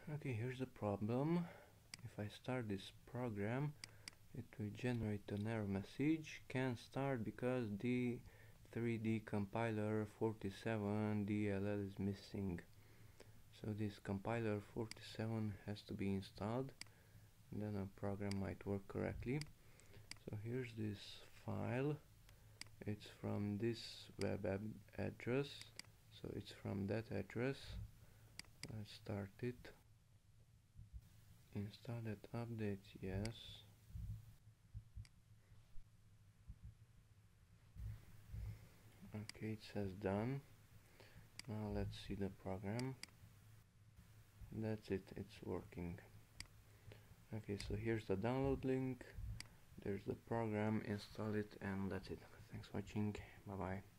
Okay, here's the problem. If I start this program, it will generate an error message. Can't start because the 3D compiler 47 DLL is missing. So this compiler 47 has to be installed, and then our program might work correctly. So here's this file. It's from this web address, so it's from that address. Let's start it. Install that update, yes. Okay, it says done. Now let's see the program. That's it, it's working. Okay, so here's the download link. There's the program, install it, and that's it. Thanks for watching. Bye bye.